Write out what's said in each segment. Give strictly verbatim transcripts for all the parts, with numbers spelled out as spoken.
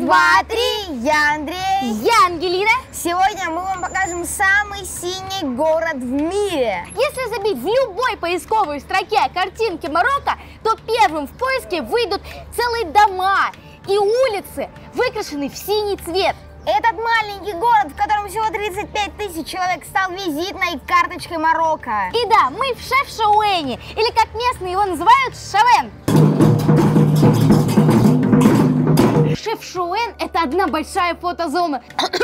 два, три, я Андрей. Я Ангелина. Сегодня мы вам покажем самый синий город в мире. Если забить в любой поисковой строке картинки Марокко, то первым в поиске выйдут целые дома и улицы, выкрашены в синий цвет. Этот маленький город, в котором всего тридцать пять тысяч человек, стал визитной карточкой Марокко. И да, мы в Шефшауэне, или как местные его называют, Шавен. Шефшауэн – это одна большая фотозона.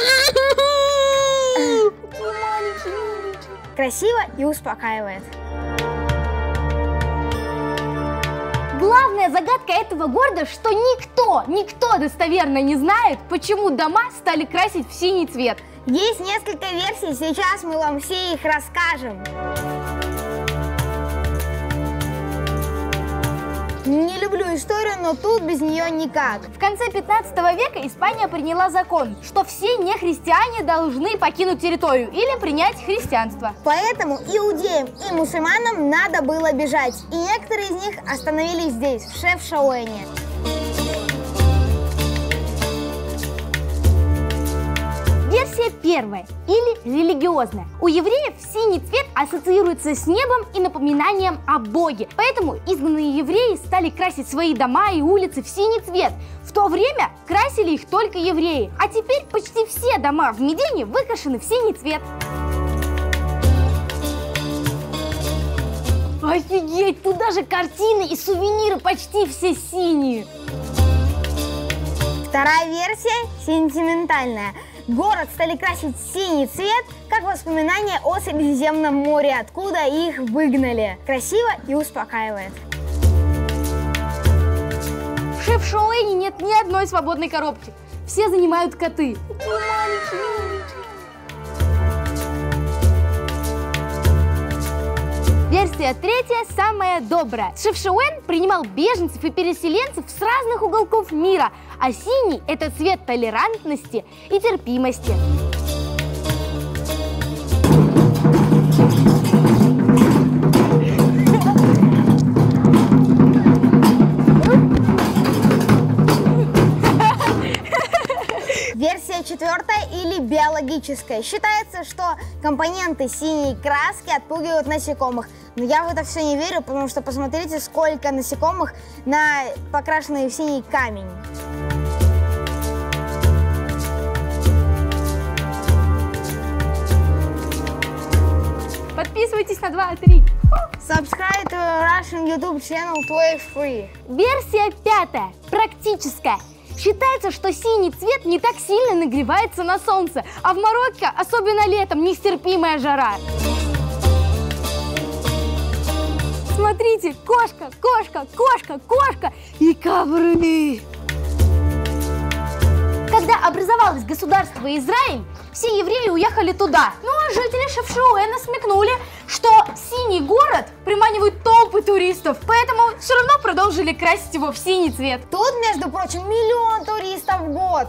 Красиво и успокаивает. Главная загадка этого города, что никто, никто достоверно не знает, почему дома стали красить в синий цвет. Есть несколько версий, сейчас мы вам все их расскажем. Не люблю историю, но тут без нее никак. В конце пятнадцатого века Испания приняла закон, что все нехристиане должны покинуть территорию или принять христианство. Поэтому иудеям и мусульманам надо было бежать, и некоторые из них остановились здесь, в Шефшауэне. Версия первая, или религиозная. У евреев синий цвет ассоциируется с небом и напоминанием о Боге. Поэтому изгнанные евреи стали красить свои дома и улицы в синий цвет. В то время красили их только евреи. А теперь почти все дома в Медине выкрашены в синий цвет. Офигеть, тут даже картины и сувениры почти все синие. Вторая версия сентиментальная. Город стали красить в синий цвет, как воспоминание о Средиземном море, откуда их выгнали. Красиво и успокаивает. В Шефшауэне нет ни одной свободной коробки. Все занимают коты. Версия третья самая добрая. Шефшауэн принимал беженцев и переселенцев с разных уголков мира, а синий – это цвет толерантности и терпимости. Версия четвертая или биологическая. Считается, что компоненты синей краски отпугивают насекомых. Но я в это все не верю, потому что посмотрите, сколько насекомых на покрашенный в синий камень. Подписывайтесь на два три. Subscribe to Russian YouTube channel twelve free. Версия пятая, практическая. Считается, что синий цвет не так сильно нагревается на солнце, а в Марокко, особенно летом, нестерпимая жара. Смотрите, кошка, кошка, кошка, кошка и ковры. Когда образовалось государство Израиль, все евреи уехали туда. Ну а жители Шефшауэна смекнули, что синий город приманивает толпы туристов, поэтому все равно продолжили красить его в синий цвет. Тут, между прочим, миллион туристов в год.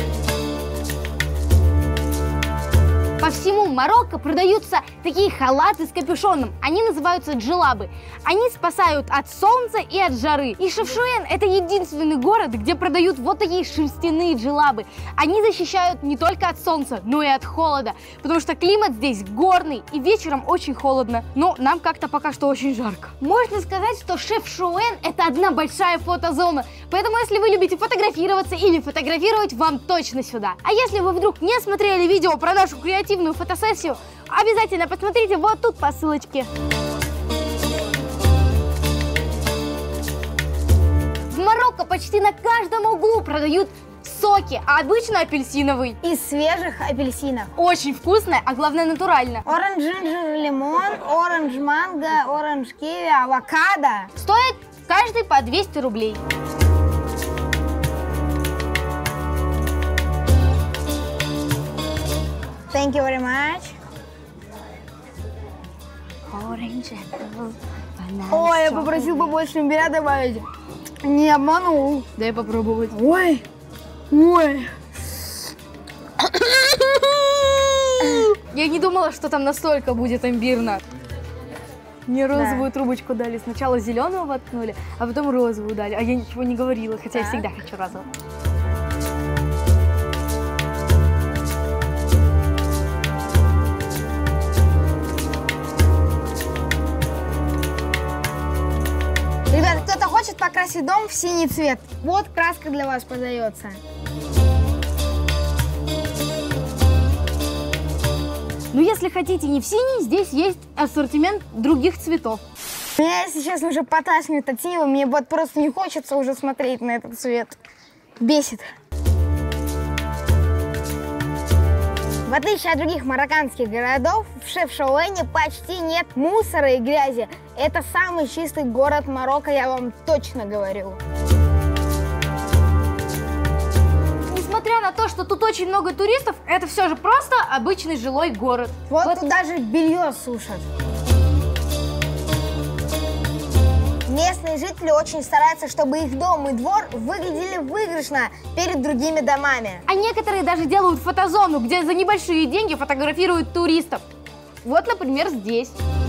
По всему Марокко продаются такие халаты с капюшоном. Они называются джелабы. Они спасают от солнца и от жары. И Шефшауэн – это единственный город, где продают вот такие шерстяные джелабы. Они защищают не только от солнца, но и от холода. Потому что климат здесь горный и вечером очень холодно. Но нам как-то пока что очень жарко. Можно сказать, что Шефшауэн – это одна большая фотозона. Поэтому если вы любите фотографироваться или фотографировать, вам точно сюда. А если вы вдруг не смотрели видео про нашу креативную фотосессию, обязательно посмотрите вот тут по ссылочке. В Марокко почти на каждом углу продают соки, а обычно апельсиновый. Из свежих апельсинов. Очень вкусное, а главное натурально. Оранж, джинджер, лимон, оранж, манго, оранж, киви, авокадо. Стоит каждый по двести рублей. Thank you very much. Ой, я попросил побольше имбиря добавить. Не обманул. Дай попробовать. Ой, ой. Я не думала, что там настолько будет имбирно. Мне розовую да. трубочку дали. Сначала зеленую воткнули, а потом розовую дали. А я ничего не говорила, хотя да. я всегда хочу розовую. покрасить дом в синий цвет. Вот краска для вас подается. Но если хотите не в синий, здесь есть ассортимент других цветов. Меня, если честно, уже поташнивает от синего. Мне вот просто не хочется уже смотреть на этот цвет. Бесит. В отличие от других марокканских городов, в Шефшауэне почти нет мусора и грязи. Это самый чистый город Марокко, я вам точно говорю. Несмотря на то, что тут очень много туристов, это все же просто обычный жилой город. Вот, Вот. тут даже белье сушат. Местные жители очень стараются, чтобы их дом и двор выглядели выигрышно перед другими домами. А некоторые даже делают фотозону, где за небольшие деньги фотографируют туристов. Вот, например, здесь.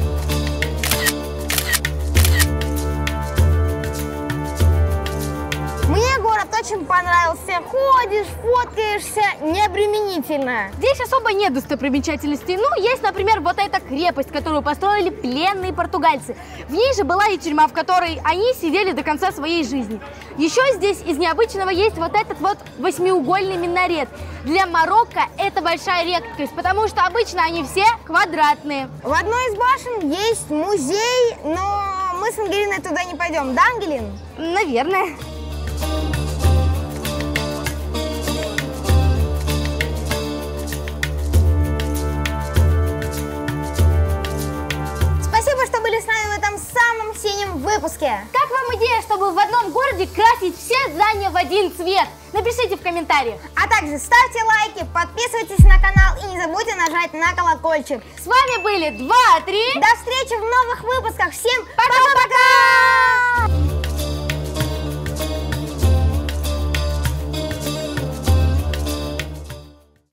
Мне город очень понравился. Ходишь, фоткаешься, необременительно. Здесь особо нет достопримечательностей. Ну, есть, например, вот эта крепость, которую построили пленные португальцы. В ней же была и тюрьма, в которой они сидели до конца своей жизни. Еще здесь из необычного есть вот этот вот восьмиугольный минарет. Для Марокко это большая редкость, потому что обычно они все квадратные. В одной из башен есть музей, но мы с Ангелиной туда не пойдем. Да, Ангелин? Наверное. Спасибо, что были с нами в этом самом синем выпуске. Как вам идея, чтобы в одном городе красить все здания в один цвет? Напишите в комментариях. А также ставьте лайки, подписывайтесь на канал и не забудьте нажать на колокольчик. С вами были два три. До встречи в новых выпусках. Всем пока-пока!